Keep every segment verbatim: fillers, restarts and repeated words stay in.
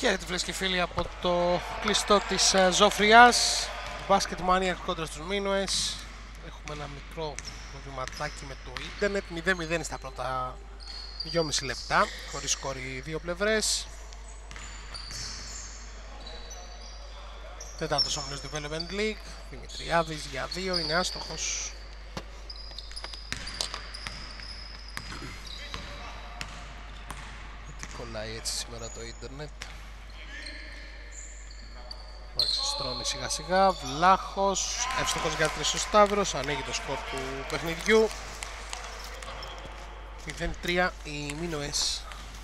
Χαίρετε φίλες και φίλοι από το κλειστό της uh, Ζωφριάς. Basket Maniac κόντρα στους Μίνωες. Έχουμε ένα μικρό προβληματάκι με το ίντερνετ. μηδέν μηδέν στα πρώτα δυόμιση λεπτά, χωρίς σκόρ οι δύο πλευρές. Τέταρτος όμιλος Development League. Δημητριάδης για δύο, είναι άστοχος. Τι κολλάει έτσι σήμερα το ίντερνετ. Στρώνει σιγά σιγά, Βλάχος, εύστοχος για τρεις ο Σταύρος, ανοίγει το σκορ του παιχνιδιού. μηδέν τρία οι Μίνωες.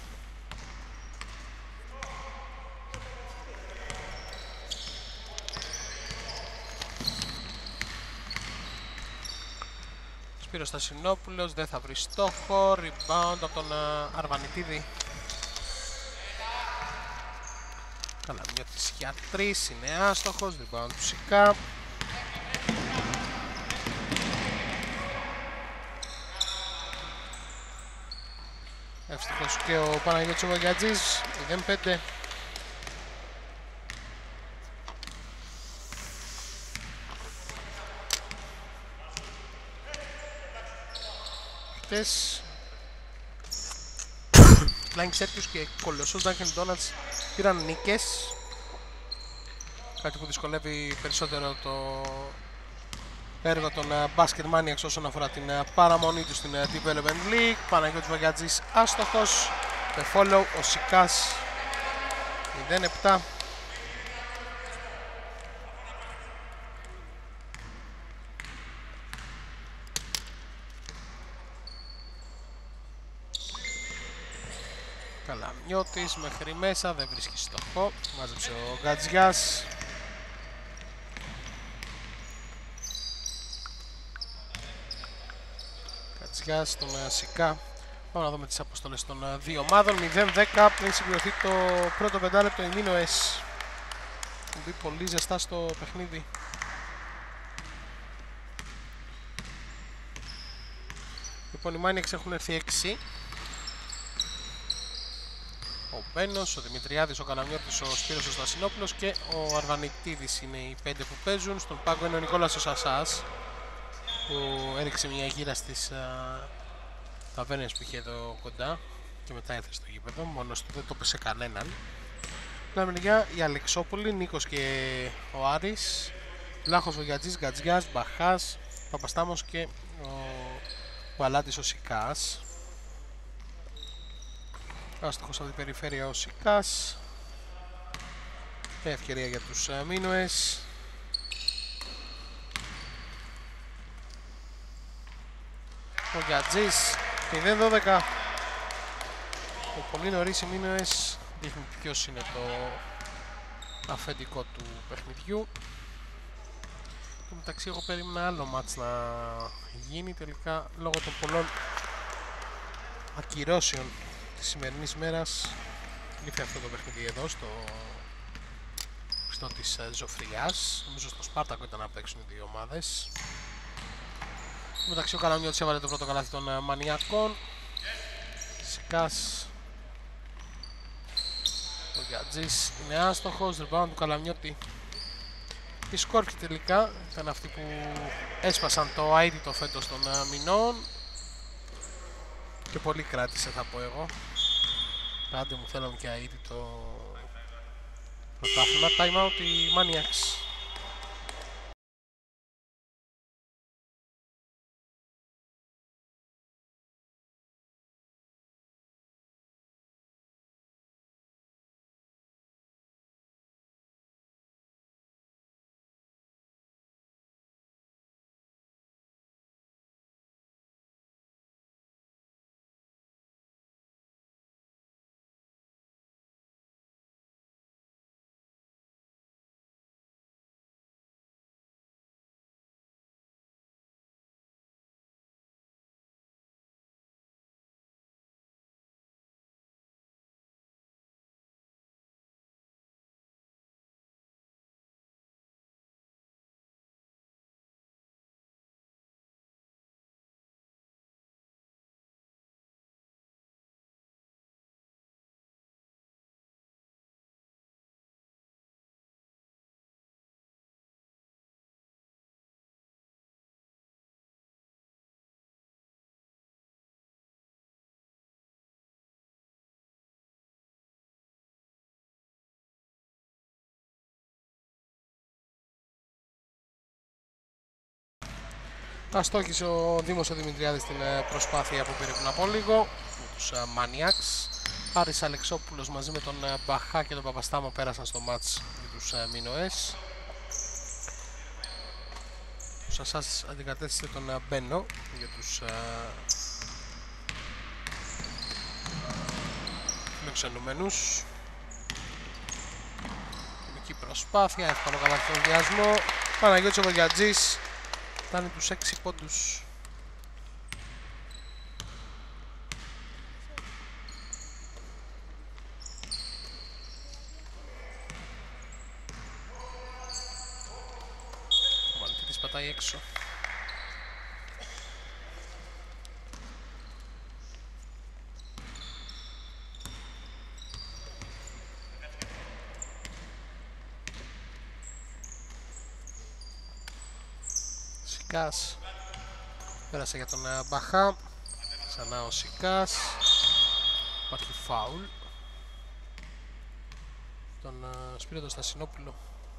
Σπύρος Στασινόπουλος, δεν θα βρει στόχο, rebound από τον Αρβανιτίδη. Καλαμιώτης για τρεις, είναι άστοχος, rebound του Σικά. Εύστοχος και ο Παναγιώτης ο Βαγιατζής, μηδέν πέντε. Χτες Flying Circus και Κολοσσός Dunkin' Donuts πήραν νίκες, κάτι που δυσκολεύει περισσότερο το έργο των Basket Maniacs όσον αφορά την παραμονή του στην Development League. Παναγιώτης Βαγιατζής άστοχος, με follow ο Σικάς, μηδέν επτά. Καλαμιώτης μέχρι μέσα, δεν βρίσκει στόχο, μάζεψε ο Γκατζιάς. Γκατζιάς στον Σικά. Πάμε να δούμε τις αποστολές των δύο ομάδων. μηδέν δέκα πριν συμπληρωθεί το πρώτο πεντάλεπτο, οι Μίνωες έχουν μπει πολύ ζεστά στο παιχνίδι. Λοιπόν, οι Maniacs έχουν έρθει έξι. Ο Μπένος, ο Δημητριάδης, ο Καλαμιώτης, ο Σπύρος ο Στασινόπουλος και ο Αρβανιτίδης είναι οι πέντε που παίζουν. Στον πάγκο είναι ο Νικόλας ο Σασάς, που έριξε μια γύρα στις α, ταβέρνες που είχε εδώ κοντά και μετά έρθε στο γήπεδο, μόνος του, δεν το πέσε κανέναν. Στην μεριά η Αλεξόπολη, Νίκος και ο Άρης, Βλάχος, ο Γιατζής, Γκατζιάς, Μπαχάς, Παπαστάμος και ο Βαλάτης ο Σικάς. Άστοχος από την περιφέρεια ο Σικάς. Και ευκαιρία για τους Μίνωες. Ο Γιατζής, μηδέν δώδεκα. Πολύ νωρίς οι Μίνωες δείχνει ποιος είναι το αφεντικό του παιχνιδιού. Και μεταξύ εγώ περίμενα άλλο μάτς να γίνει, τελικά λόγω των πολλών ακυρώσεων της σημερινής μέρας λήφθη αυτό το παιχνίδι εδώ στο στο της Ζωφριάς. Νομίζω στο Σπάρτακο ήταν να παίξουν οι δύο ομάδες. Μεταξύ ο Καλαμιώτης έβαλε το πρώτο καλάθι των Μανιακών. Σικάς, ο Γιατζής είναι άστοχος, rebound του Καλαμιώτη. Οι σκόρποι τελικά ήταν αυτοί που έσπασαν το αίτητο φέτος των μηνών και πολύ κράτησε, θα πω εγώ. Άντε μου, θέλαμε και αίτητο πρωτάθλημα. Time out οι Maniacs. Αστόχησε ο Δήμος ο Δημητριάδης στην προσπάθεια που πήρε πριν από λίγο με τους Maniacs. Άρης Αλεξόπουλος μαζί με τον Μπαχά και τον Παπαστάμο πέρασαν στο μάτς για τους Μινοές. Ο Σασάς αντικατέστησε τον Μπένο για τους φιλοξενούμενους. Κοινική προσπάθεια, εύκολο καλά στον διασμό. Παναγιώτης ο Βογιατζής φτάνει τους έξι πόντους. Ο Μαλτίδης πατάει έξω. Σικάς πέρασε για τον Μπαχά. Ξανά ο Σικάς. Υπάρχει φάουλ. Τον Σπύρο τον Στασινόπουλο.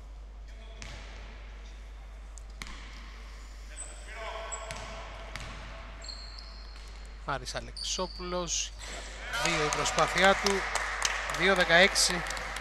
Άρης Αλεξόπουλος. Δύο η προσπάθειά του. δύο δεκαέξι.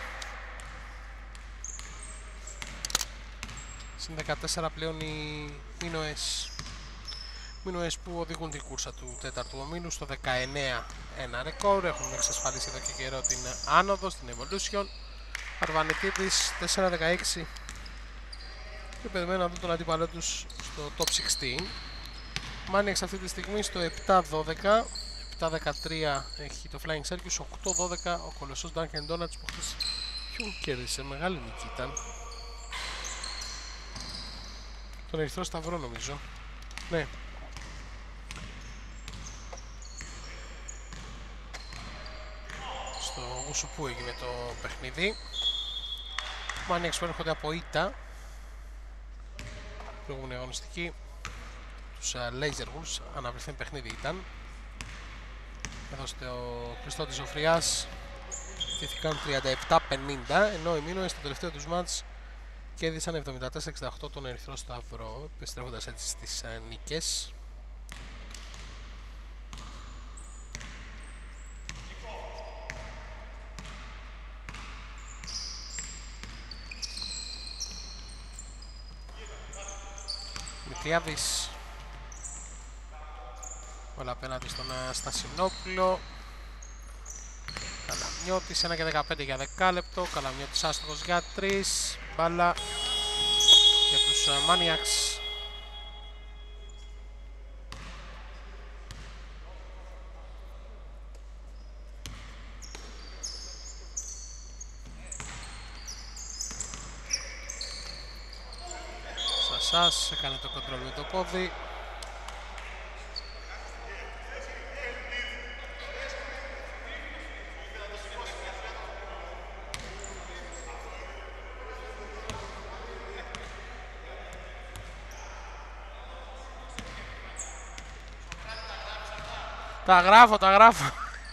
Συν δεκατέσσερα πλέον οι Μινοές. Μινοές που οδηγούν την κούρσα του τέταρτου ομίλου στο δεκαεννέα ένα ρεκόρ. Έχουν εξασφαλίσει εδώ και καιρό την άνοδο στην Evolution. Αρβανιτίδης τέσσερα δεκαέξι. Και περιμένουν να δουν τον αντίπαλό τους στο top εξήντα. Maniacs αυτή τη στιγμή στο επτά δώδεκα. επτά δεκατρία έχει το Flying Circus. οκτώ δώδεκα ο κολοσσός Dunkin' Donuts που χθες ποιον κέρδισε. Μεγάλη νίκη ήταν. Τον Ερυθρό Σταυρό νομίζω. Ναι. Στο Γουσου που έγινε το παιχνίδι. Maniacs που έρχονται από ήττα. Προηγούμενη αγωνιστική. Τους uh, Laser Wolves. Αναβρεθέν παιχνίδι ήταν. Εδώ στο Χριστότης Ζωφριάς τήθηκαν τριάντα επτά πενήντα. Ενώ οι Μίνοες στο τελευταίο τους μάτς κέρδισαν εβδομήντα τέσσερα εξήντα οκτώ τον Ερυθρό Σταυρό, επιστρέφοντας έτσι στις uh, νίκες. Μητριάδης όλα απέναντι στον uh, Στασινόπουλο. Καλαμιώτης ένα και δεκαπέντε για δεκάλεπτο. Καλαμιώτης άστοχος για τρεις. Μπάλα για τους uh, Maniacs. Σασάς έκανε το κοντρόλ με το πόδι. Τα γράφω, τα γράφω.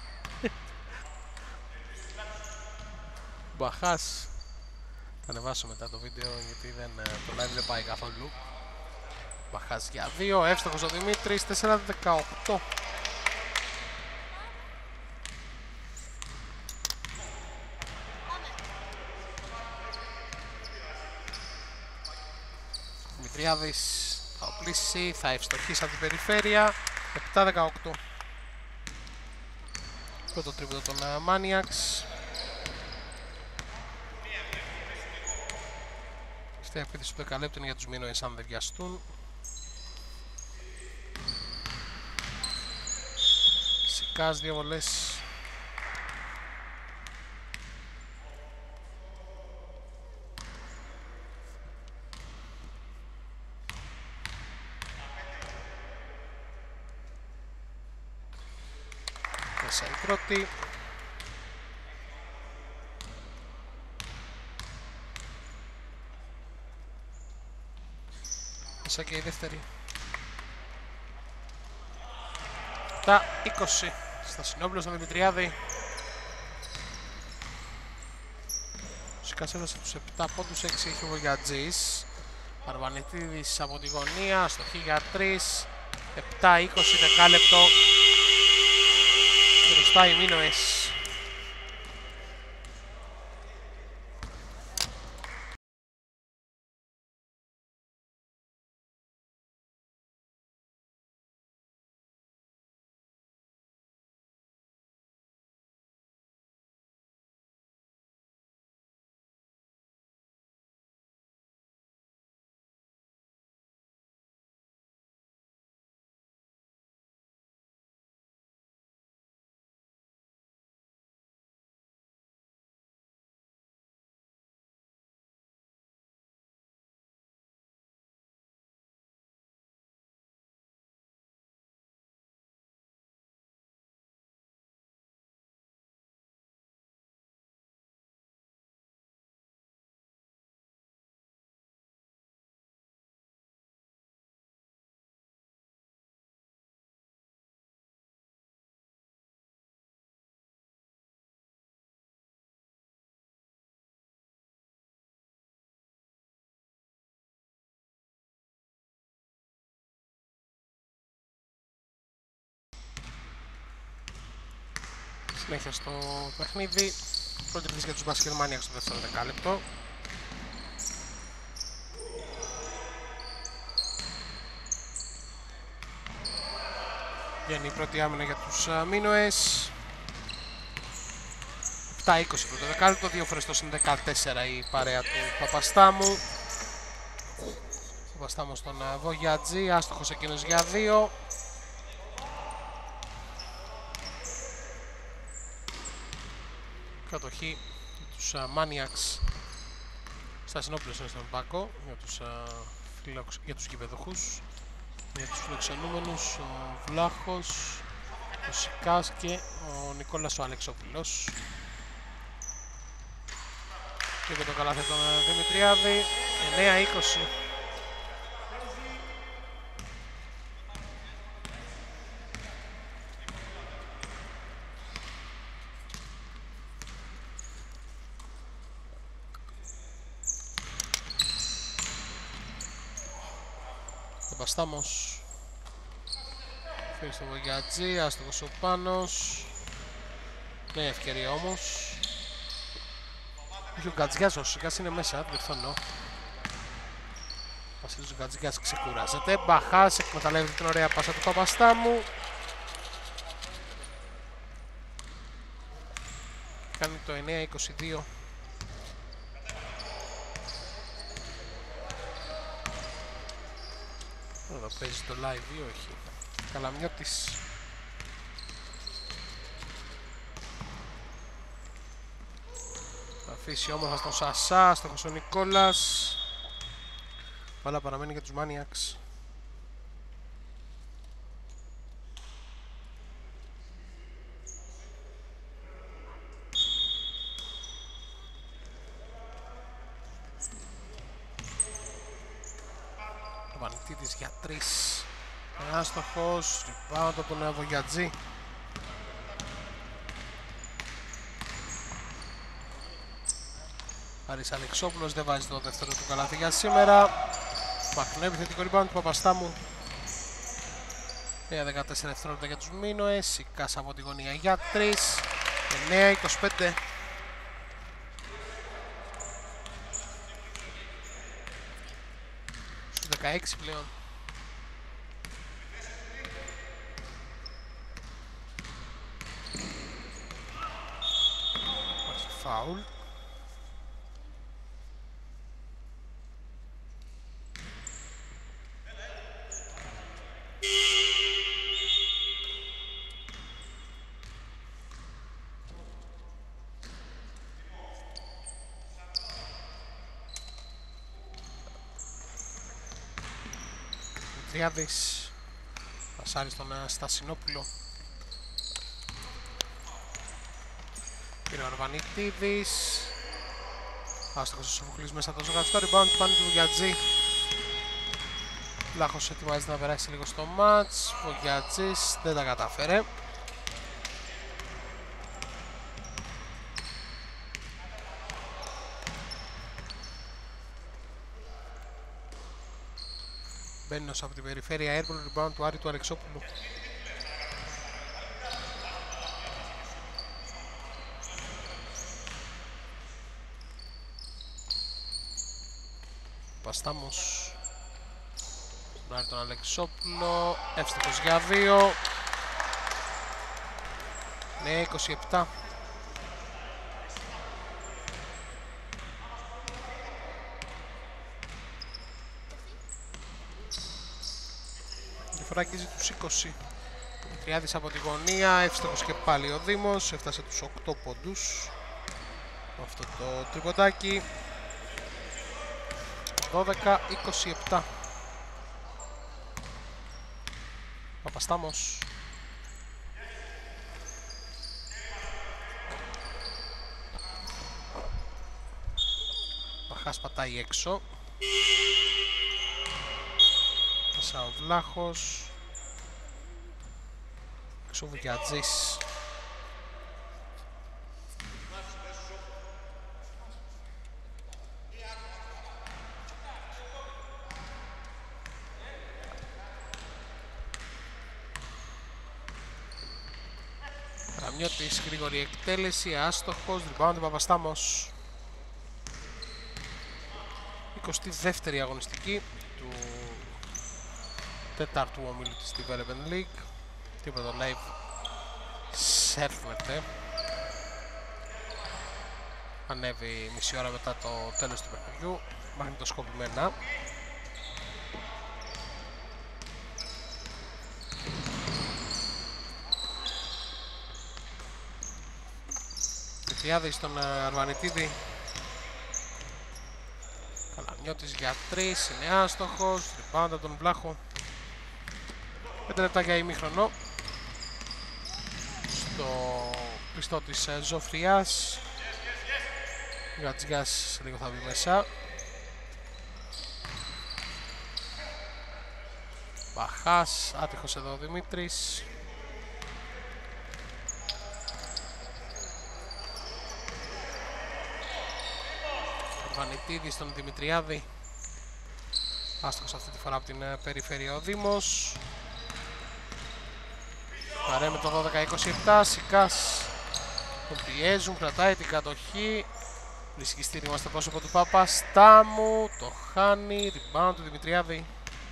Μπαχάς. Θα ανεβάσω μετά το βίντεο γιατί δεν, το live δεν πάει καθόλου. Μπαχάς για δύο, εύστοχος ο Δημήτρης, τέσσερα δεκαοκτώ. Δημητριάδης θα οπλίσει, θα ευστοχίσει από την περιφέρεια. επτά δεκαοκτώ. Πρώτο τρίποντο των Maniacs. Στη επίθεση του δεκαλέπτου είναι για τους Μινοές αν δεν βιαστούν. Σικάς δύο βολές. Μέσα η πρώτη. Μέσα και η δεύτερη. Τα είκοσι. Στασινόπουλο στον Δημητριάδη. Ο Σικάς έδωσε τους επτά πόντους, έξι έχει ο Βογιατζής. Αρβανιτίδης από τη γωνία, στοχή για τρεις, επτά είκοσι δεκάλεπτο. Μπροστά οι Μίνωες. Συνέχεια στο παιχνίδι. Πρώτη κρίση για τους Basket Maniacs στο δεύτερο δεκάλεπτο. Βγαίνει η πρώτη άμυνα για τους Μίνωες. επτά είκοσι πρώτο δεκάλεπτο, δύο φορές το συν δεκατέσσερα η παρέα του Παπαστάμου. Παπαστάμου στον Βογιατζή, άστοχος εκείνος για δύο. Κατοχή για τους uh, Maniacs. Στασινόπουλος είναι στον Πάκο για τους, uh, φιλοξ... για τους γηπεδοχούς. Για τους φιλοξενούμενους ο Βλάχος, ο Σικάς και ο Νικόλας ο Αλεξόπουλος. Και με το καλάθι τον Δημητριάδη, εννέα είκοσι. Παπαστάμος φέρει στο Βογιατζή, άστοχος ο Πάνος. Ναι, ευκαιρία όμως. Έχει ο Γκατζιάς, ο Σικάς είναι μέσα, διορθώνω. Βασίλης ο Γκατζιάς ξεκουράζεται. Μπαχάς εκμεταλλεύεται την ωραία πάσα του Παπαστάμου. Κάνει το εννέα είκοσι δύο. Εδώ παίζει το live ή όχι. Καλαμιώτης. Θα αφήσει όμορφα στον Σασά, στόχος ο Νικόλας. Μπάλα παραμένει για τους Maniacs. Βανιτίδης για τρεις. Άστοχος, rebound από τον Βογιατζή. Άρης Αλεξόπουλος δεν βάζει το δεύτερο του καλάθι για σήμερα. Μακρινό επιθετικό rebound του Παπαστάμου. εννέα δεκατέσσερα δευτερόλεπτα για τους Μίνωες. Σικάς από τη γωνία για τρεις. εννέα είκοσι πέντε. Στους δεκαέξι πλέον. Υπάρχει φάουλ. Τριάδης, πασάρει στον Στασινόπουλο. Πήρε ο Αρβανιτίδης. Άστοχος ο Σοφοκλής μέσα το ζωγραφιστό. Rebound του πάνω του Βογιατζή. Λάχος ετοιμάζεται να περάσει λίγο στο μάτς. Βογιατζής δεν τα κατάφερε. Μπαίνος από την περιφέρεια, airball rebound του Άρη του Αλεξόπουλου. Παστάμος τον Άρη τον Αλεξόπουλο, εύστοχος για δύο. Ναι, είκοσι επτά. Διαφοράκιζε τους είκοσι. Τριάδης από τη γωνία, εύστοχος και πάλι ο Δήμος, έφτασε τους οκτώ πόντους με αυτό το τριποντάκι. δώδεκα είκοσι επτά. Παπαστάμος. Παχάς πατάει έξω. Μέσα ο Βλάχος. Έξω ο Βουγιατζής. Ραμιώτης, γρήγορη εκτέλεση, άστοχος, rebound Παπαστάμος. εικοστή δεύτερη αγωνιστική του τέταρτου ομίλου της Development League. Τίποτα live σέρφνεται. Ανέβει μισή ώρα μετά το τέλος του παιχνιδιού, μαγνητοσκοπημένα. Τριάδη στον Αρβανιτίδη. Καλαμιώτης για τρεις, είναι άστοχος, rebound από τον Βλάχο. πέντε λεπτά για ημίχρονο. Στο πιστό της Ζωφριάς. Γατζιάς λίγο θα μπει μέσα. Μπαχάς, άτυχος εδώ ο Δημήτρης. Βανιτίδη στον Δημητριάδη. Άστοχος αυτή τη φορά από την περιφέρεια ο Δήμος. Παρέ με το δώδεκα είκοσι επτά. Σικάς τον πιέζουν, κρατάει την κατοχή. Βρίσκει στήριγμα στο πρόσωπο του Παπαστάμου. Το χάνει. Rebound του Δημητριάδη.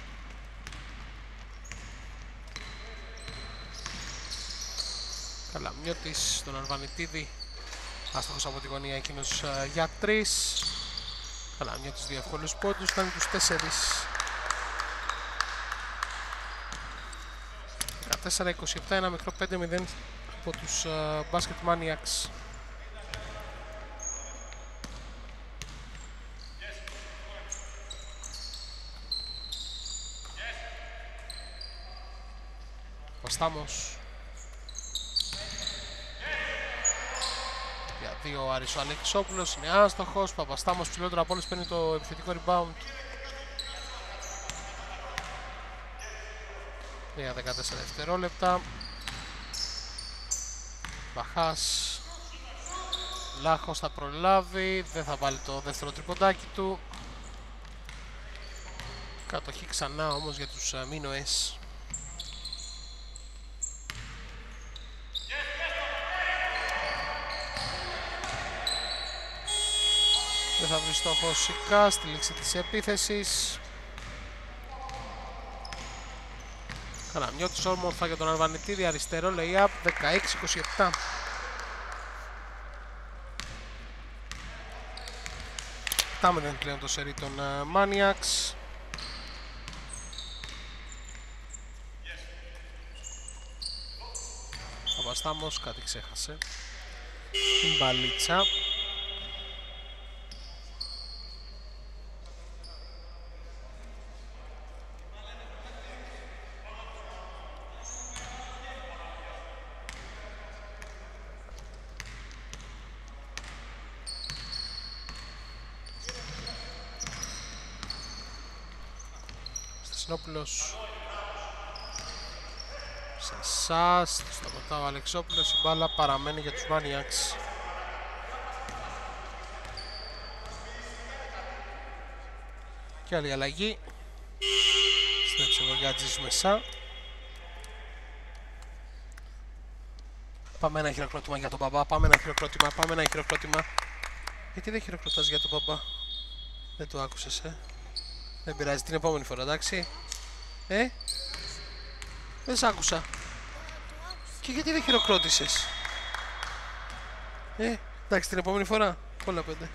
Καλαμιώτης στον Αρβανιτίδη. Άστοχος από τη γωνία εκείνος για τρεις. Καλαμιώτης δύο εύκολους πόντους, φτάνει τους τέσσερις. δεκατέσσερα είκοσι επτά, ένα μικρό πέντε μηδέν από τους uh, Basket Maniacs. Παστάμος. Για δύο ο Άρης ο Αλεξόπουλος, είναι άστοχος. Παπαστάμος ψηλότερο από όλους παίρνει το επιθετικό rebound. Για δεκατέσσερα δευτερόλεπτα. Μπαχάς. Λάχος θα προλάβει, δεν θα βάλει το δεύτερο τριποντάκι του. Κατοχή ξανά όμως για τους Μίνοες. Δεν θα βρει στόχο Σικά στη λήξη της επίθεσης. Καλαμιώτης όμορφα για τον Αρβανιτίδη, αριστερό lay-up, δεκαέξι είκοσι επτά. Φτάμε πλέον το σερί των uh, Maniacs. Ο Παπαστάμος κάτι ξέχασε. Την μπαλίτσα. Στασινόπουλος. Σασάς, σταματά ο Αλεξόπουλος, η μπάλα παραμένει για τους Maniacs. Και άλλη αλλαγή. Βογιάτζης μέσα. Πάμε ένα χειροκρότημα για τον μπαμπά, πάμε ένα χειροκρότημα, πάμε ένα χειροκρότημα. Γιατί δεν χειροκροτάς για τον μπαμπά? Δεν το άκουσες, ε? Δεν πειράζει, την επόμενη φορά, εντάξει? Ε? Δεν σ' άκουσα. Και γιατί δεν χειροκρότησες? Ε, εντάξει, την επόμενη φορά. Όλα πέντε.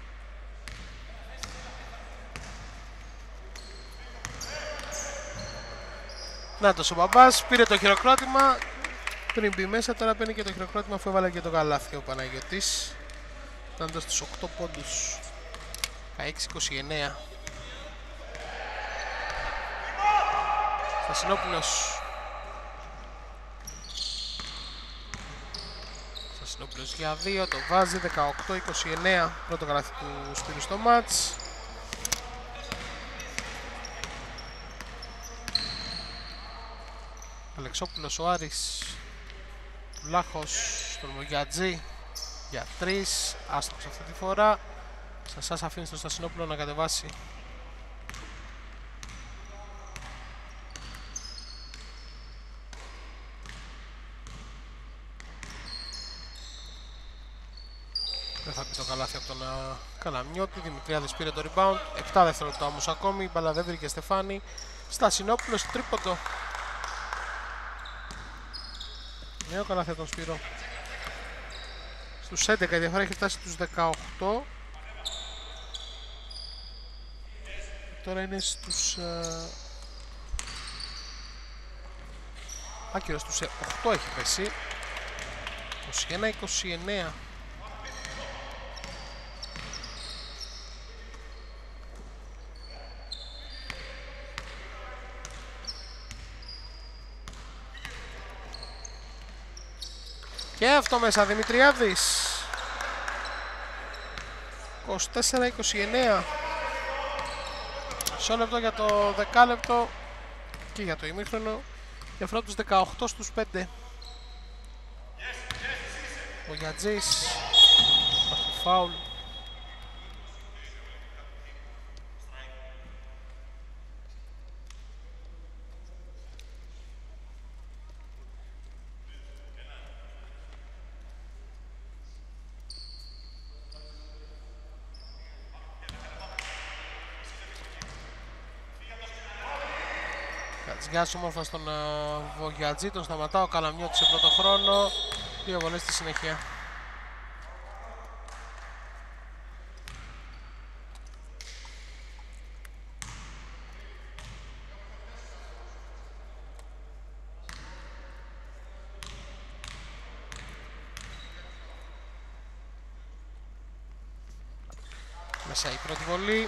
Νάτος ο μπαμπάς, πήρε το χειροκρότημα πριν μπει μέσα, τώρα παίρνει και το χειροκρότημα αφού έβαλε και το καλάθι ο Παναγιώτης. Φτάνοντας στους οκτώ πόντους. δεκαέξι είκοσι εννέα. Στασινόπουλος. Στασινόπουλος για δύο, το βάζει. Δεκαοκτώ είκοσι εννέα. Πρώτο καλάθι του Σπύρου στο μάτς. Αλεξόπουλος ο Άρης. Τουλάχος στον Μογιατζή για τρεις. Άστοχος αυτή τη φορά. Σασάς αφήνει στον Στασινόπουλο να κατεβάσει. Δεν θα πει το καλάθι από τον uh, Καλαμιώτη. Δημητριάδης πήρε το rebound. επτά δευτερόλεπτα όμως ακόμη. Μπαλά δεν βρήκε Στεφάνη. Στασινόπουλος τρίποντο. Νέο καλάθι από τον Σπύρο. Στους έντεκα η διαφορά έχει φτάσει στους δεκαοκτώ. Τώρα είναι στους... Uh... Άκυρο στους οκτώ έχει πέσει. είκοσι ένα είκοσι εννέα. Και αυτό μέσα, Δημητριάδης. είκοσι τέσσερα είκοσι εννέα. Μισό λεπτό για το δεκάλεπτο και για το ημίχρονο. Διαφορά τους δεκαοκτώ στους πέντε. Ο Γιατζής. Υπάρχει φάουλ. Κατσιάς όμορφα στον uh, Βογιατζή, τον σταματά ο Καλαμιώτης σε πρώτο χρόνο. Δύο βολές στη συνέχεια. Μέσα η πρώτη βολή.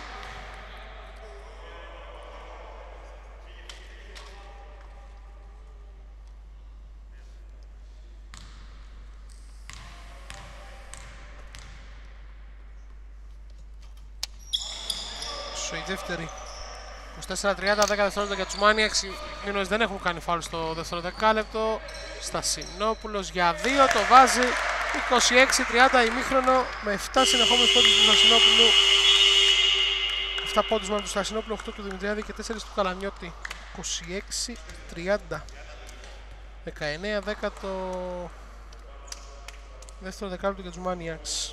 Η δεύτερη. είκοσι τέσσερα τριάντα, δέκα δευτερόλεπτα για τους Μάνιαξ. Οι Μίνος δεν έχουν κάνει φάουλ στο δεύτερο δεκάλεπτο. Στασινόπουλος για δύο, το βάζει. είκοσι έξι τριάντα ημίχρονο με επτά συνεχόμενους πόντους του Στασινόπουλου. επτά πόντους μόνο του Στασινόπουλου, οκτώ του Δημητριάδη και τέσσερα του Καλαμιώτη. είκοσι έξι τριάντα. δεκαεννέα δέκα το δεύτερο δεκάλεπτο για τους Μάνιαξ.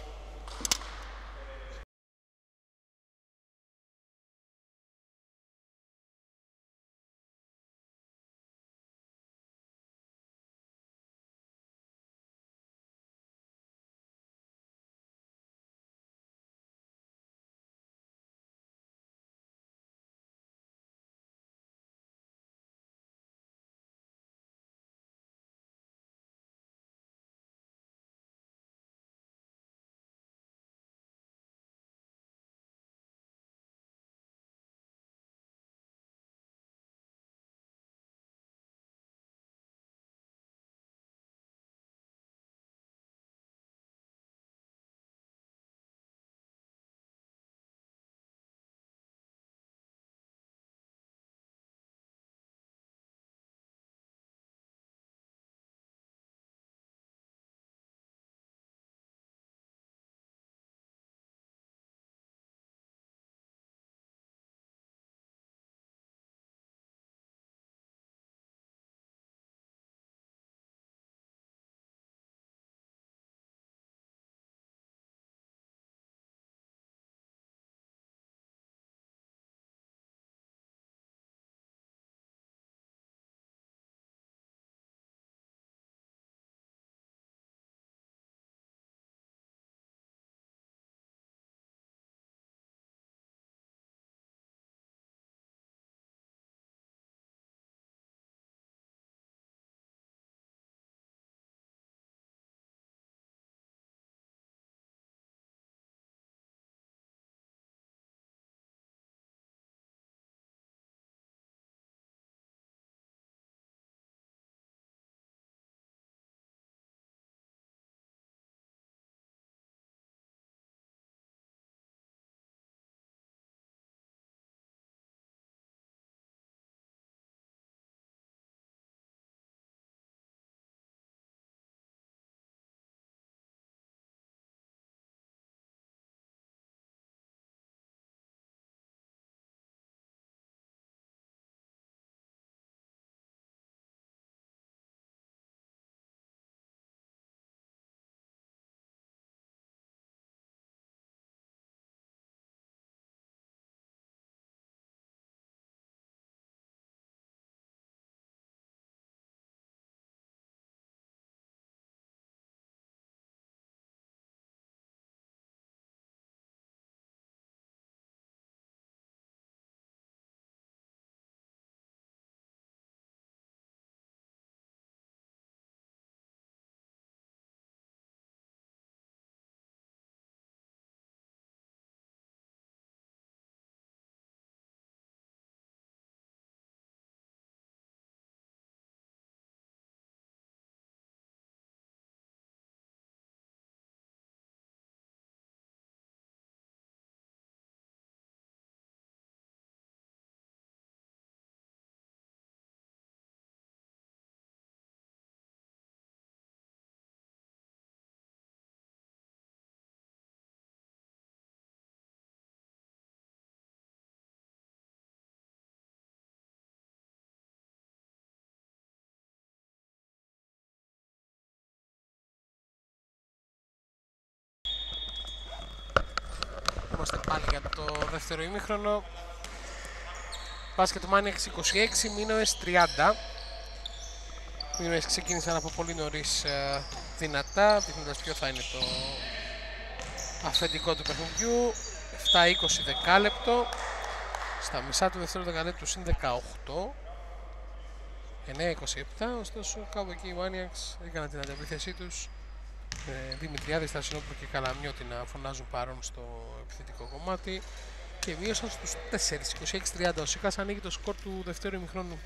στο δεύτερο ημίχρονο. Basket Maniacs είκοσι έξι, Minoes τριάντα. Minoes ξεκίνησαν από πολύ νωρίς ε, δυνατά, δείχνοντας ποιο θα είναι το αφεντικό του παιχνιδιού. επτά είκοσι δεκάλεπτο. Στα μισά του δεύτερου δεκαλέπτου συν δεκαοκτώ. εννέα είκοσι επτά, ωστόσο κάπου εκεί οι Maniacs έκαναν την αντεπίθεσή τους. Ε, Δημητριάδη, Στασινόπουλο και Καλαμιώτη να φωνάζουν παρόν στο επιθετικό κομμάτι και μείωσαν στους τέσσερα, είκοσι έξι τριάντα. Ο Σικάς ανοίγει το σκορ του δεύτερου ημιχρόνου.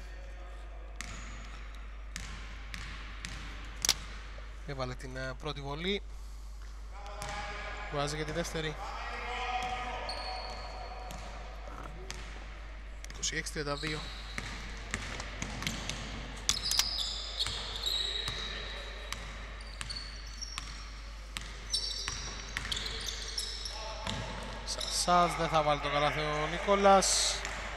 Έβαλε την uh, πρώτη βολή. Βάζει για τη δεύτερη. είκοσι έξι τριάντα δύο. Σασάς, δεν θα βάλει το καλάθι ο Νικόλας.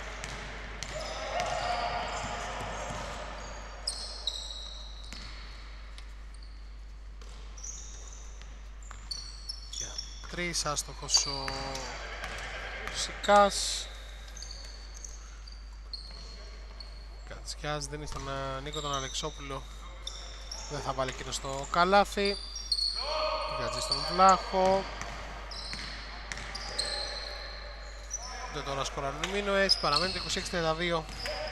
Για τρεις, άστοχος ο Σικάς. Κατσιάς δίνει στον Νίκο τον Αλεξόπουλο. Δεν θα βάλει εκείνο στο καλάθι. Γκατζή στον Βλάχο. Δεν τώρα σκοράρουν οι Minoes, παραμένει το είκοσι έξι τριάντα δύο.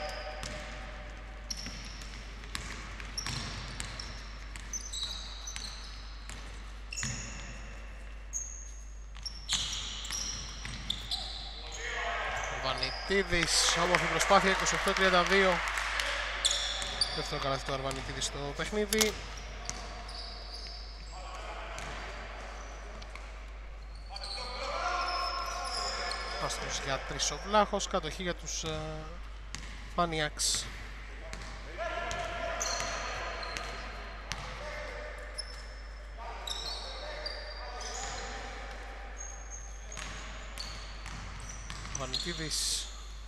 Αρβανιτίδης, όμορφη προσπάθεια, είκοσι οκτώ τριάντα δύο. Δεύτερο καλάθι του Αρβανιτίδη στο παιχνίδι. Άστρος για τρεις ο Βλάχος, κατοχή για τους uh, Maniacs. Βανιτίδης.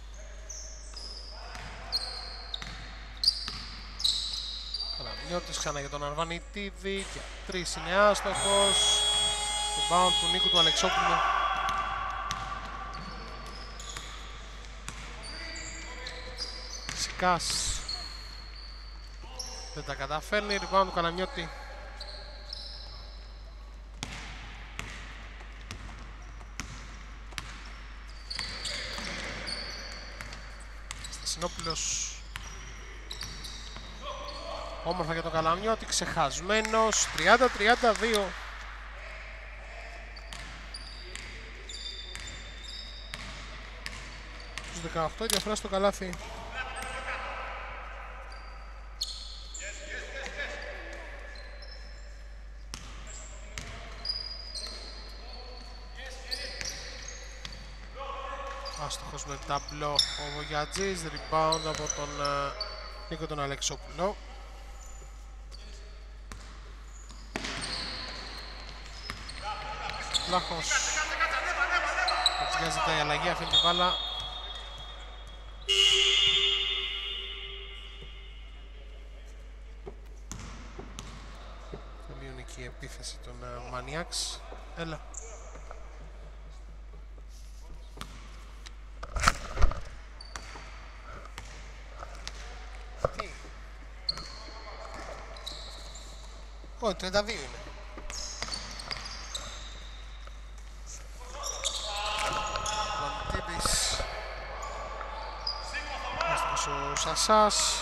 Καλαμιώτης ξανά για τον Αρβανιτίδη. Για τρεις είναι άστοχος. Rebound του Νίκου του Αλεξόπουλου. Σικάς δεν τα καταφέρνει, rebound του Καλαμιώτη. Στασινόπουλος. Όμορφα για τον Καλαμιώτη, ξεχασμένος. τριάντα τριάντα δύο. Στους δεκαοκτώ η διαφορά στο καλάθι. Άστοχος με ταμπλό ο Βογιατζής, rebound από τον uh, Νίκο τον Αλεξόπουλο. Βλάχος. Έτσι ζητάει η αλλαγή, αφήνει την μπάλα. Τελείωνε και η επίθεση των uh, Maniacs. Έλα. Όχι, τριάντα δύο είναι. Βαντίδης. Έστοχος ο Σασάς.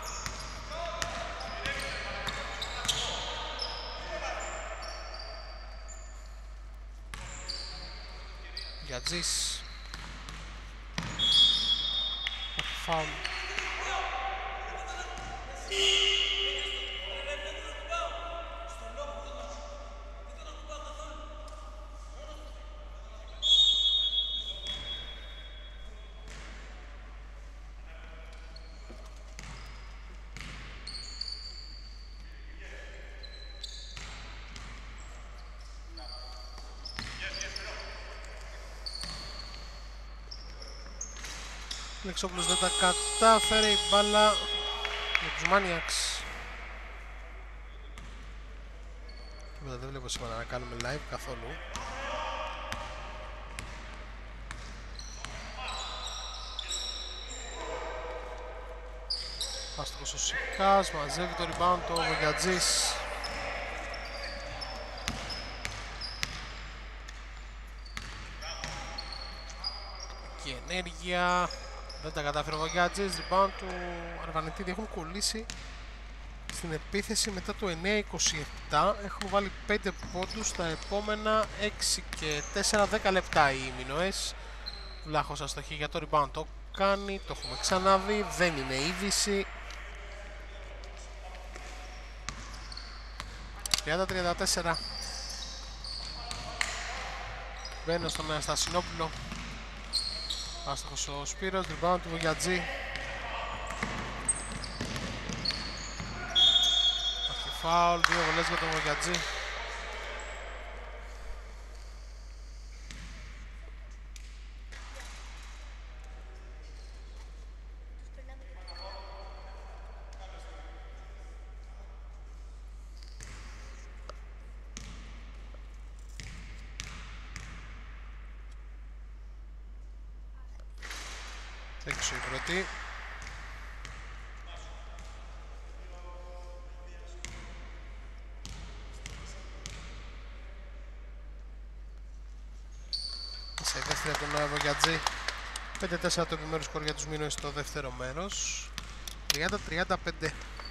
Γιατζής. Φάουλ. Αλεξόπουλος δεν τα κατάφερε, η μπάλα για τους Maniacs. Δεν βλέπω σήμερα να κάνουμε live καθόλου. Άστοχος ο Σικάς, μαζεύει το rebound το Βογιατζής. Και ενέργεια, δεν τα κατάφερε ο Βογιατζής, rebound του Αρβανιτίδη. Έχουν κολλήσει στην επίθεση μετά το εννέα είκοσι επτά, έχουν βάλει πέντε πόντους στα επόμενα έξι και τέσσερα, δέκα λεπτά οι Μινωές. Βλάχος αστοχή για το rebound, το κάνει, το έχουμε ξαναδεί, δεν είναι είδηση. τριάντα τριάντα τέσσερα. Μπαίνω στον Αναστασινόπουλο. Άστοχος ο Σπύρος, rebound του Βογιατζή. Άρχι φάουλ, δύο βολές για τον Βογιατζή. Έξω η πρώτη. Σε δεύτερη από τον Βογιατζή. πέντε τέσσερα το επιμέρους σκορ για τους Μίνωες στο δεύτερο μέρος. τριάντα τριάντα πέντε.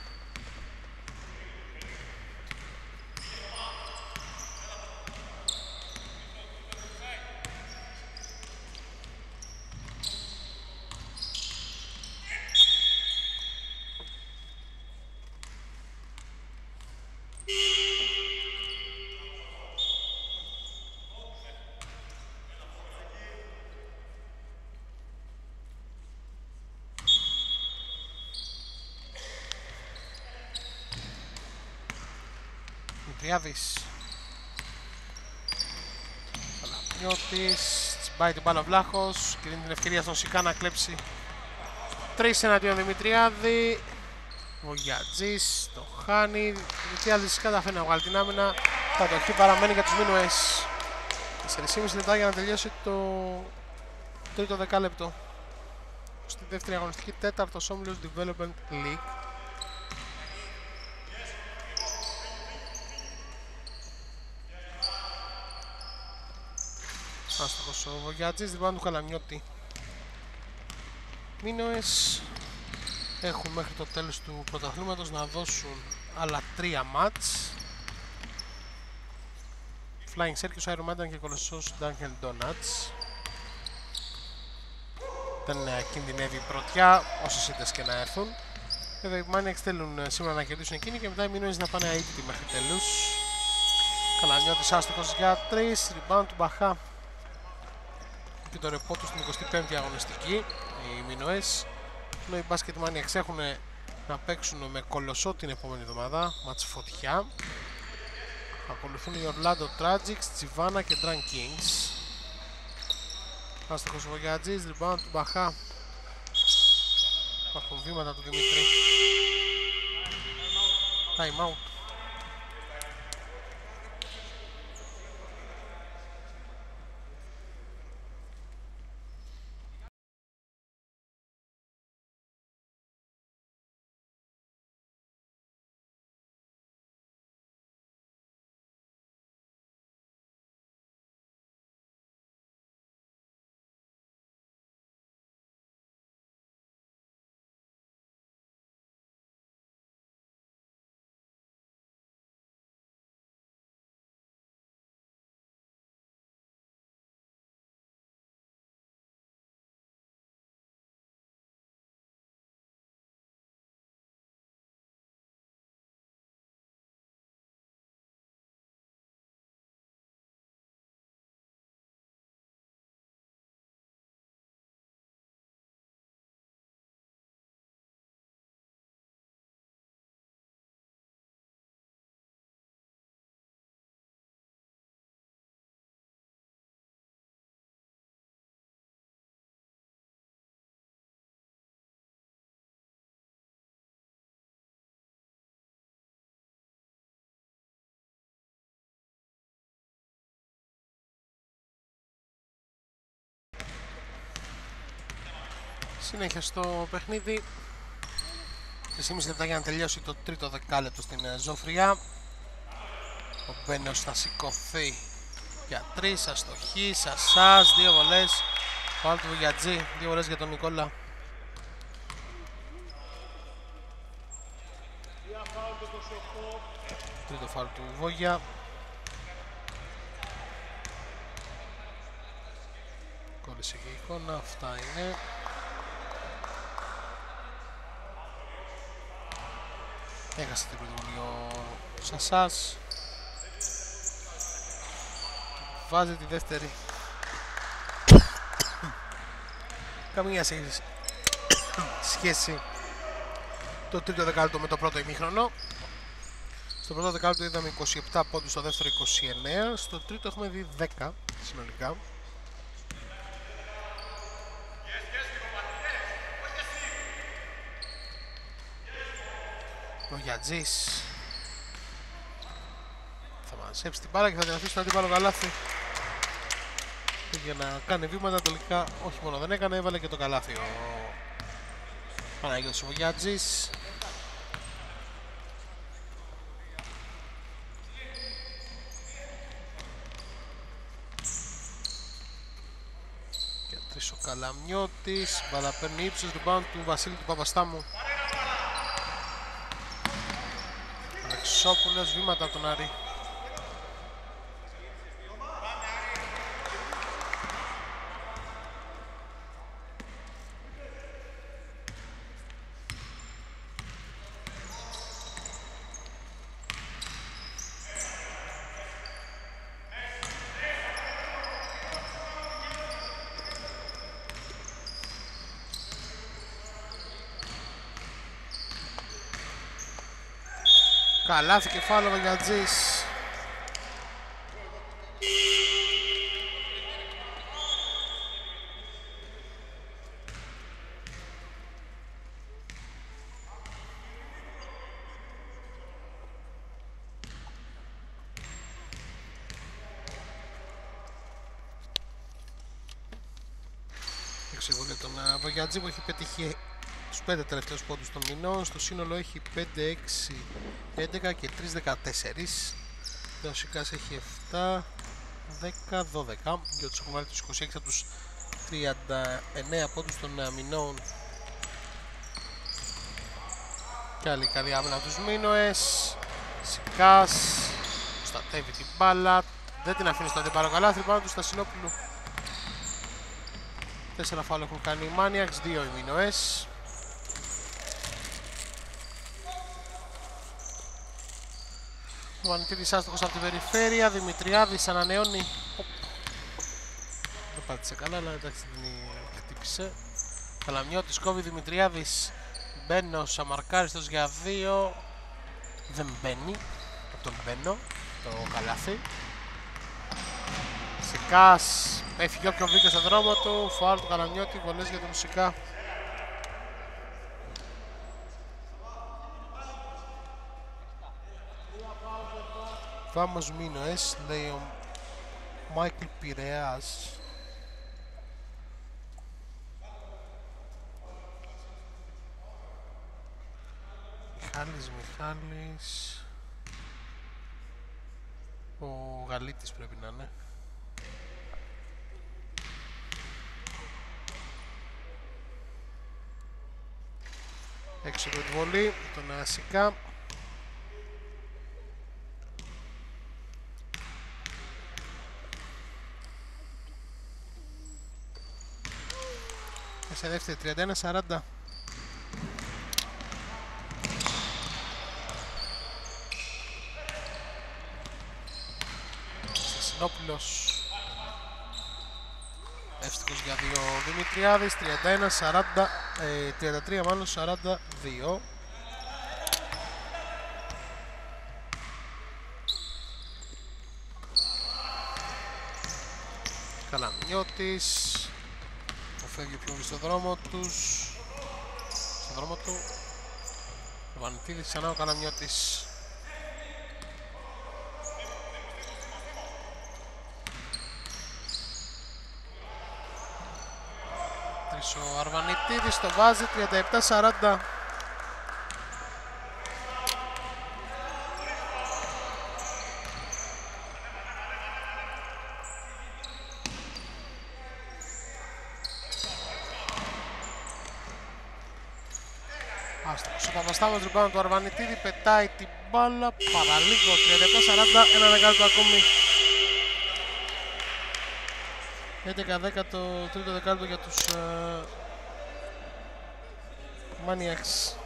Τριάδης, Καλαμιώτης, τσιμπάει την μπάλα ο Βλάχος και δίνει την ευκαιρία στον Σικά να κλέψει τρεις εναντίον Δημητριάδη. Βογιατζής το χάνει, Δημητριάδης καταφέρει να βγάλει την άμυνα. Κατοχή παραμένει για τους Μίνωες. τέσσερα και μισό λεπτά για να τελειώσει το τρίτο δεκάλεπτο στη δεύτερη αγωνιστική, τέταρτος όμιλος Development League. Άστοχος ο Βογιατζής, λοιπόν του Καλαμιώτη. Μίνωες έχουν μέχρι το τέλος του πρωταθλήματος να δώσουν άλλα τρία μάτς. Flying Circus, Iron Maiden και Κολοσσός Dunkin' Donuts. Δεν κινδυνεύει η πρωτιά, όσες ήττες και να έρθουν. Βέβαια οι Maniacs θέλουν σήμερα να κερδίσουν εκείνοι και μετά οι Μίνωες να πάνε αίτητοι μέχρι τέλους. Καλαμιώτης άστοχος για τρεις, rebound του Μπαχά και το ρεπό του στην εικοστή πέμπτη αγωνιστική. Οι Μίνωες, ενώ οι Basket Maniacs έχουν να παίξουν με Κολοσσό την επόμενη εβδομάδα, μάτς φωτιά. Ακολουθούν οι Orlando Tragics, Τσιβάνα και Drunk Kings. Άστοχος ο Βογιατζής, rebound του Μπαχά. Υπάρχουν βήματα του Δημήτρη. Time out. Συνέχεια στο παιχνίδι. τρία και μισό λεπτά για να τελειώσει το τρίτο δεκάλεπτο στην Ζωφριά. Ο Μπένος θα σηκωθεί για τρεις, αστοχή, Σασάς, δύο βολές. Φάουλ του Βουγιατζή, δύο βολές για τον Νικόλα. Τρίτο φάουλ του Βόγια. Κόλλησε και η εικόνα, αυτά είναι. Έχασε την πρωτοβουλία ο Σασάς. Βάζει τη δεύτερη. Καμία σχέση το τρίτο δεκάλεπτο με το πρώτο ημίχρονο. Στο πρώτο δεκάλεπτο είδαμε είκοσι επτά πόντους, στο δεύτερο είκοσι εννέα. Στο τρίτο έχουμε δει δέκα συνολικά. Ο Γιατζής θα μαζέψει την μπάλα και θα την αφήσει στον αντίπαλο καλάθι. Για να κάνει βήματα, τελικά όχι μόνο δεν έκανε, έβαλε και το καλάθι ο Παναγιώτης ο Γιατζής. Και τρεις ο Καλαμιώτης, μπάλα παίρνει ύψος, rebound του Βασίλη του Παπαστάμου. Αλεξόπουλος, βήματα από τον Άρη. Καλάθι και φάουλ ο Βαγιατζής. Εξεβολή τον Βαγιατζή που έχει πετύχει τους πέντε τελευταίους πόντους των μηνών. Στο σύνολο έχει πέντε, έξι, έντεκα και τρία, δεκατέσσερα. Και ο Σικάς έχει επτά, δέκα, δώδεκα. Και τους έχουν βάλει τους είκοσι έξι από τους τριάντα εννέα πόντους των μηνών. Και άλλη καλή άμυνα τους Μίνωες. Σικάς προστατεύει την μπάλα, δεν την αφήνει στον αντίπαλο καλάθι, πάνω του Στασινόπουλου. Τέσσερα φάουλ έχουν κάνει οι Maniacs, δύο οι Μίνωες. Ο Βανιτίδης άστοχος από την περιφέρεια, Δημητριάδης ανανεώνει. Δεν πάτησε καλά, αλλά εντάξει την χτύπησε. Καλαμιώτης κόβει, Δημητριάδης, Μπένος αμαρκάριστος για δύο. Δεν μπαίνει από τον Μπένο το καλάθι. Σικάς έφυγε όποιον βρήκε στον δρόμο του. Φάουλ του Καλαμιώτη, βολές για τον Σικά. Vamos Μίνωες, λέει ο Μάικλ Πειραιάς. Μιχάλης, Μιχάλης. Ο Γαλίτης πρέπει να είναι. Έξω από την βολή, τον Ασικά. Σε δεύτερη τριάντα ένα σαράντα. Στασινόπουλος εύστοχος για δύο Δημητριάδης. Τριάντα ένα σαράντα, ε, τριάντα τρία μάλλον σαράντα δύο. Καλαμιώτης φεύγει πιο στο δρόμο τους, στο δρόμο του. Ο Βανιτίδης ξανά ο Καλαμιώτης. Τρεις ο Αρβανιτίδης, το βάζει, τριάντα επτά σαράντα. Άστοχος ο Παπαστάμος, rebound του Αρβανιτίδη, πετάει την μπάλα παραλίγο, τριάντα επτά σαράντα, ένα δεκάλεπτο ακόμη. έντεκα δέκα το τρίτο δεκάλεπτο για τους uh, Maniacs.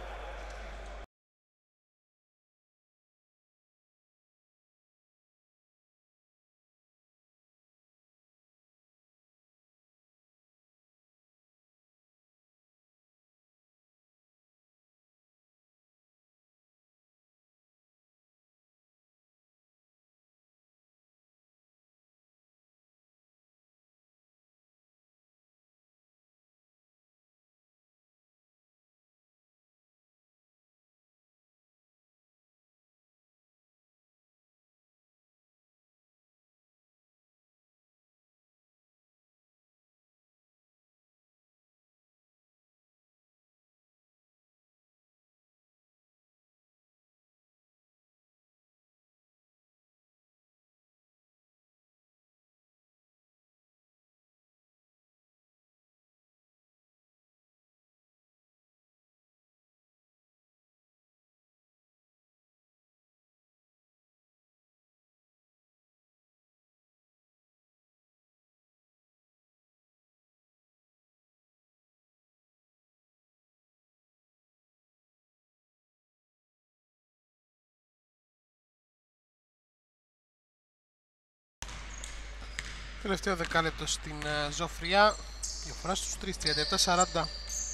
Τελευταίο δεκάλεπτο στην uh, Ζωφριά, διαφορά στους τρεις, τριάντα επτά σαράντα.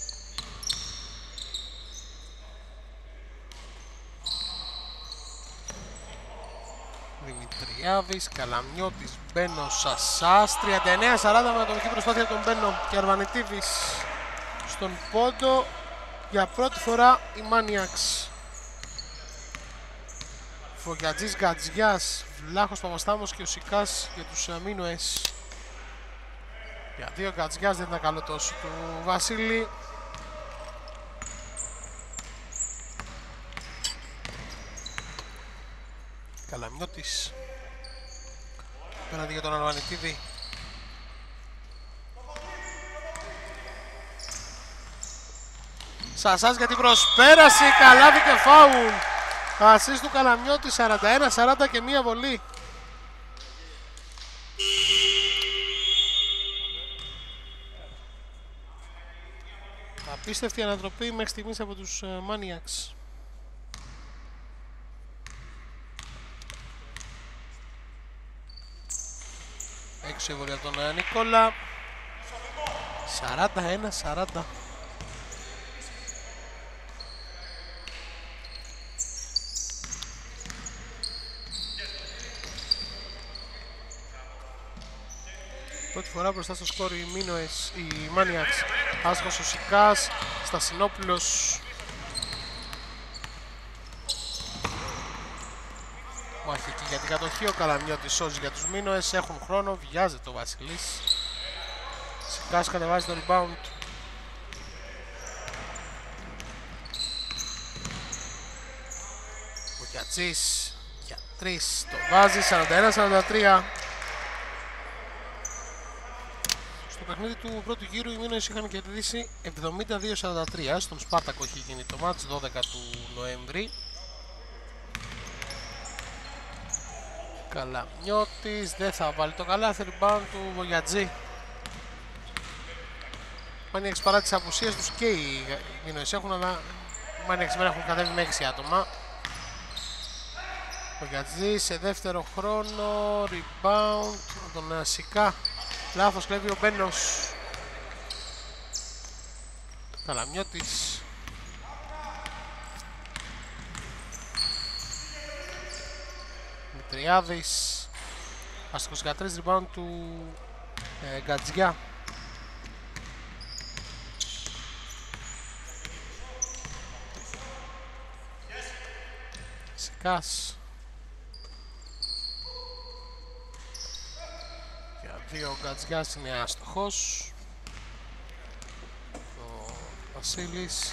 Δημητριάδης, Καλαμιώτης, Μπένος, Σασάς, τριάντα εννέα σαράντα με ατομική προσπάθεια από τον Μπένο και Αρβανιτίδης στον πόντο. Για πρώτη φορά η Maniacs. Φωγιατζής, Γκατζιάς, Βλάχος, Παπαστάμος και ο Σικάς για τους Μίνωες. Για δύο Γκατζιάς, δεν ήταν καλό τόσο του Βασίλη. Καλαμιώτης πέναντι για τον Αρβανιτίδη. Σασάς για την προσπέραση, καλάθι και φάουλ. Ασίστ του Καλαμιώτη, σαράντα ένα σαράντα και μία βολή. Απίστευτη ανατροπή μέχρι στιγμής από τους uh, Maniacs. Έξω η βολή από τον uh, Νικόλα. σαράντα ένα σαράντα. Πρώτη φορά μπροστά στο σκόρ οι Μίνωες, οι Maniacs. Άσχος ο Σικάς, Στασινόπουλος. Μαχική για την κατοχή, ο Καλαμιώτης σώζει για τους Μίνωες. Έχουν χρόνο, βιάζεται ο Βασιλής. Σικάς κατεβάζει το rebound. Ο Γιατζής για τρεις το βάζει, σαράντα ένα σαράντα τρία. Στο παιχνίδι του πρώτου γύρου οι Μίνωες είχαν κερδίσει εβδομήντα δύο σαράντα τρία. Στον Σπάρτακο έχει γίνει το μάτς, δώδεκα του Νοέμβρη. Καλαμιώτης δεν θα βάλει το καλάθι, rebound του Βογιατζή. Maniacs παρά τις απουσίες τους και οι Μίνωες έχουν, αλλά οι Maniacs σήμερα έχουν κατέβει με έξι άτομα. Βογιατζή σε δεύτερο χρόνο, rebound τον Σικά. Λάθος, κλέβει ο Μπένος. Καλαμιώτης. Μητριάδης. Αστικός δεκατρία, rebound του ε, Γκατζιά. Σικάς. Ο Γκατζιάς είναι άστοχος. Ο Βασίλης.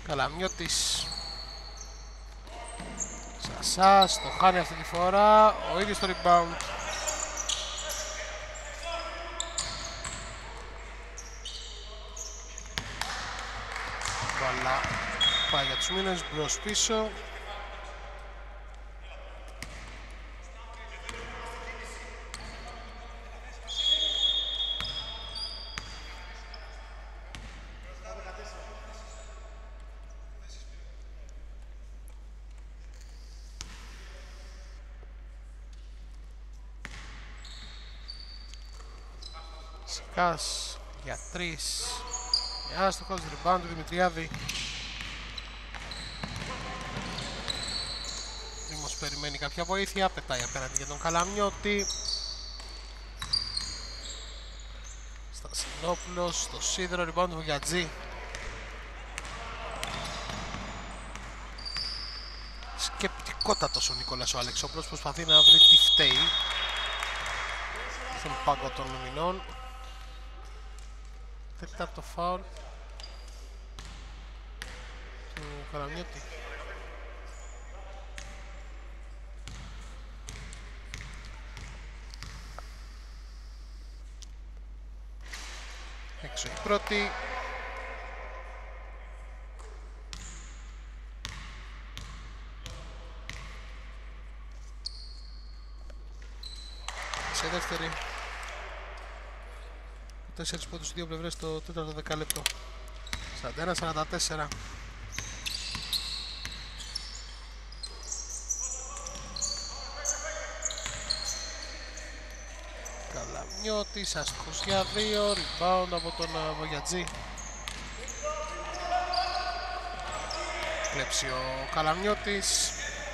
Καλαμιώτης. Σασάς, το χάνει αυτή τη φορά, ο ίδιος το rebound. Μπαλά πάει για τους μήνες, μπρος πίσω. Σικάς για τρεις. Άστοχος, rebound του Δημητριάδη. Δήμος περιμένει κάποια βοήθεια, πετάει απέναντι για τον Καλαμιώτη. Στασινόπουλος, στο σίδερο, rebound του Βουγιατζή. Σκεπτικότατος ο Νικόλας ο Αλεξόπουλος, προσπαθεί να βρει τι φταίει στον πάγκο των Λουμινών. Τέταρτο φάουλ του Καλαμιώτη. Έξω η πρώτη. Σε δεύτερη. Τέσσερις πόντους στις δύο πλευρές στο τέταρτο δεκάλεπτο. σαράντα ένα σαράντα τέσσερα. Καλαμιώτης, αστοχος για δύο, rebound από τον Βογιατζή. Κλέψει ο Καλαμιώτης.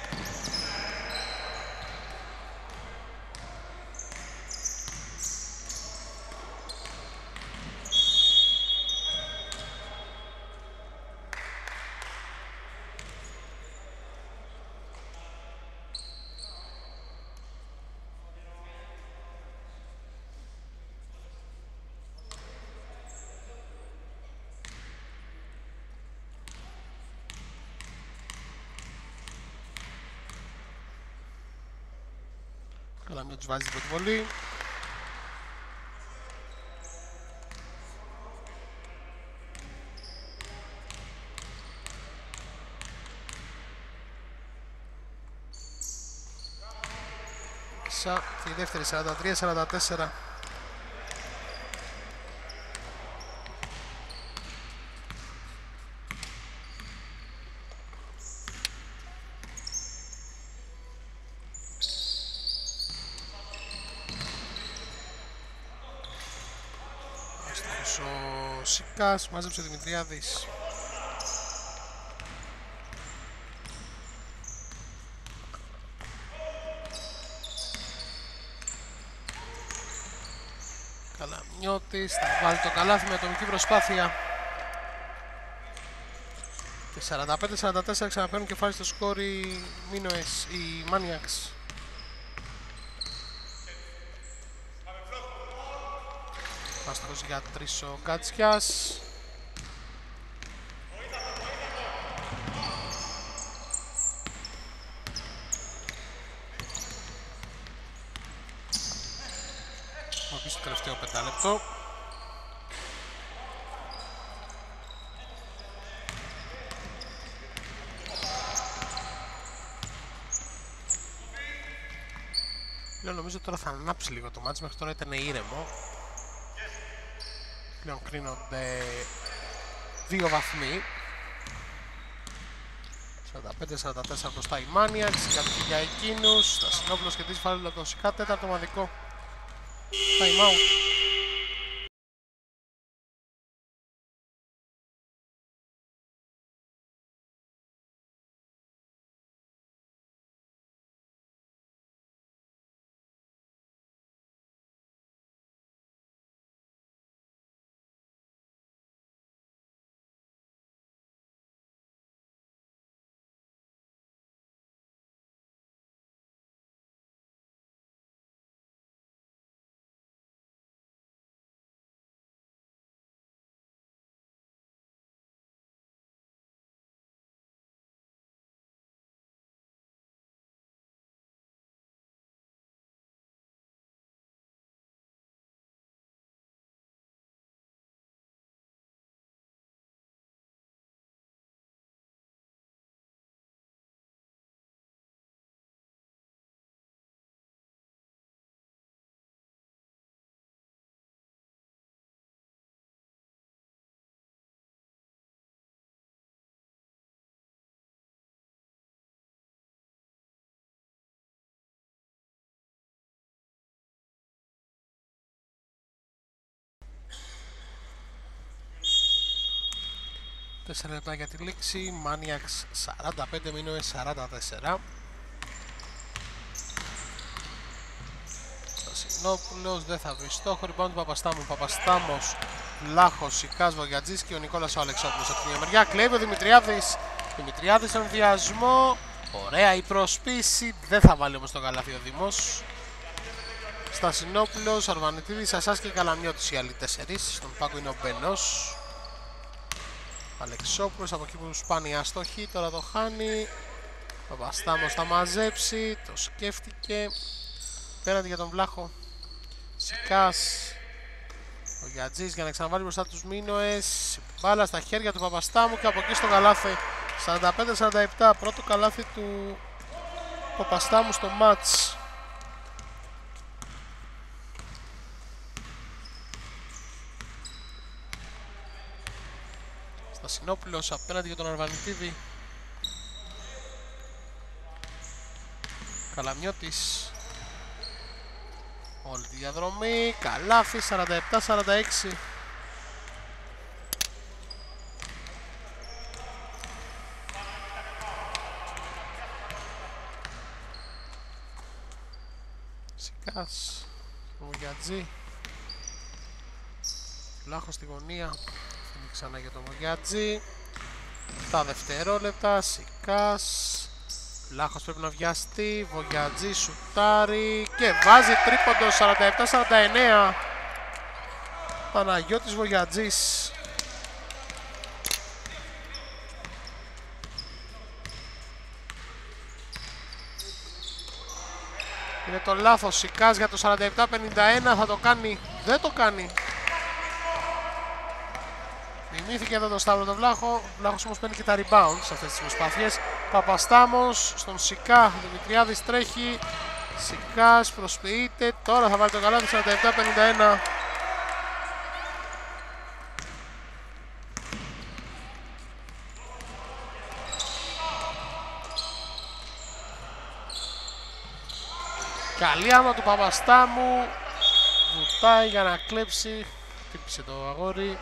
Καλαμιώτης βάζει την πρώτη βολή. Σα, τη δεύτερη σαράντα τρία σαράντα τέσσερα. Ο Σικάς, μάζεψε ο Δημητριάδης. Καλαμιώτης, θα βάλει το καλάθι με ατομική προσπάθεια. Και σαράντα πέντε σαράντα τέσσερα ξαναπαίρνουν κεφάλι στο σκόρ οι Μίνωες, οι Maniacs. Άστοχος για τρεις ο Γκάτσιας. Μόλις το τελευταίο πεντάλεπτο. Λέω, νομίζω τώρα θα ανάψει λίγο το μάτς, μέχρι τώρα ήταν ήρεμο. Πλέον κρίνονται δύο βαθμοί. σαράντα πέντε σαράντα τέσσερα μπροστά οι Maniacs, κατοχή για εκείνους. Στασινόπουλος και της φάλουλα το Σικά, τέταρτο ομαδικό. Time out. τέσσερα λεπτά για τη λήξη. Maniacs σαράντα πέντε, Μίνωες σαράντα τέσσερα. Στασινόπουλος δεν θα βρει στόχο. Rebound του Παπαστάμου. Παπαστάμος, Βλάχος, Σικάς, Βογιατζής και ο Νικόλας ο Αλεξόπουλος από την μια μεριά. Κλέβει ο Δημητριάδης. Δημητριάδης στον βιασμό. Ωραία η προσπίση. Δεν θα βάλει όμως το καλάθι ο Δήμος. Στασινόπουλος, Αρβανιτίδης, Σασάς και Καλαμιώτης οι άλλοι τέσσερις. Στον πάγκο είναι ο Μπενός. Αλεξόπουλος από εκεί που σπάνει άστοχη. Τώρα το χάνει. Παπαστάμος θα μαζέψει. Το σκέφτηκε. Πέραντι για τον Βλάχο. Σικάς. Ο Γιατζής για να ξαναβάλει μπροστά τους Μίνωες. Μπάλα στα χέρια του Παπαστάμου και από εκεί στο καλάθι. σαράντα πέντε σαράντα επτά. Πρώτο καλάθι του Παπαστάμου στο μάτς. Στασινόπουλος απέναντι για τον Αρβανιτίδη. Καλαμιώτης. Όλη τη διαδρομή. Καλάθι σαράντα επτά σαράντα έξι. Σικάς. Μογιατζή. Λάχος στη γωνία. Είναι ξανά για τον Μογιατζή. Τα δευτερόλεπτα. Σικάς. Λάχος πρέπει να βιαστεί. Βογιατζή σουτάρει και βάζει τρίποντο. Σαράντα επτά σαράντα εννέα. Παναγιώτης Βογιατζής. Είναι το λάθος. Σικάς για το σαράντα επτά πενήντα ένα. Θα το κάνει. Δεν το κάνει. Μιμήθηκε εδώ το Σταύρο τον Βλάχο. Ο Βλάχος όμως παίρνει και τα rebound σε αυτές τις προσπάθειες. Παπαστάμος στον Σικά. Δημητριάδης τρέχει. Σικάς προσποιείται. Τώρα θα βάλει το καλάθι σαράντα επτά πενήντα ένα. Καλή άμα του Παπαστάμου. Βουτάει για να κλέψει. Χτύπησε το αγόρι.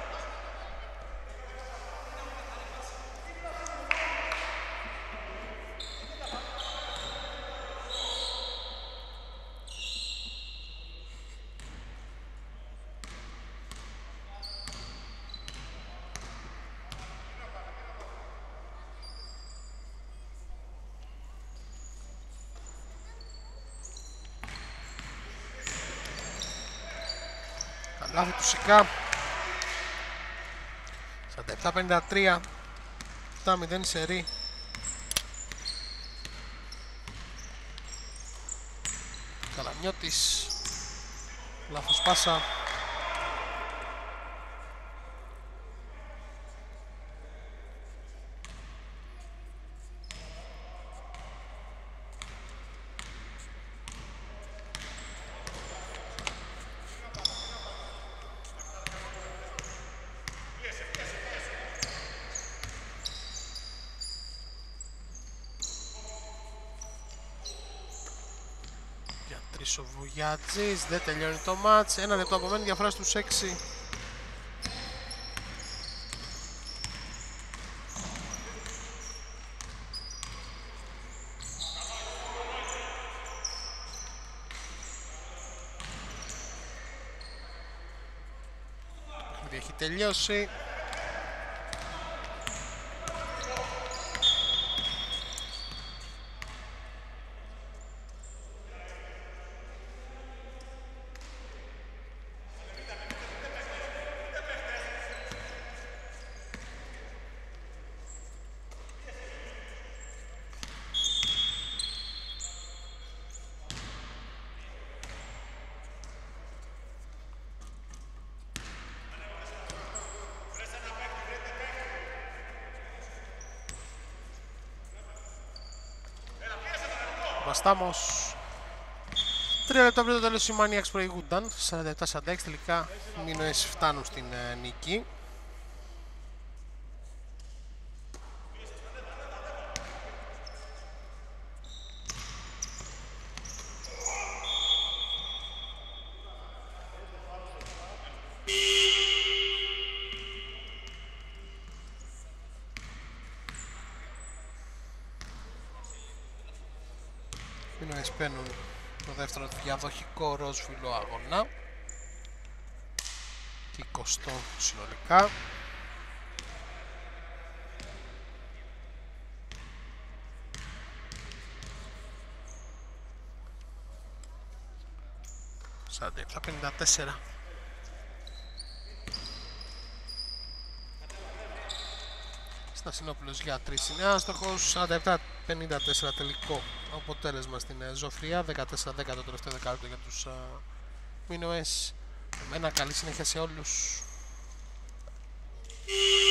Λάθη του Σικά. σαράντα επτά πενήντα τρία. επτά μηδέν σερί. Καλαμιώτης. Λάθος πάσα. Ο Βουγιατζής, δεν τελειώνει το μάτς. Ένα λεπτό απομένει, διαφορά στους έξι. Έχει τελειώσει. Παπαστάμος. Τρία λεπτά πριν το τέλος οι Maniacs προηγούνταν. σαράντα επτά σαράντα έξι, τελικά Μίνωες φτάνουν στην uh, νίκη. ομάδες παίρνουν το δεύτερο διαδοχικό ρόσβιλο αγώνα και εικοστό συνολικά. σαράντα επτά πενήντα τέσσερα. Στασινόπουλος για τρεις είναι άστοχος. Σαράντα επτά πενήντα τέσσερα τελικό αποτέλεσμα στην Ζωφριά. δεκατέσσερα δέκα το τελευταίο δεκάλεπτο για τους Μίνωες. Εμένα καλή συνέχεια σε όλους.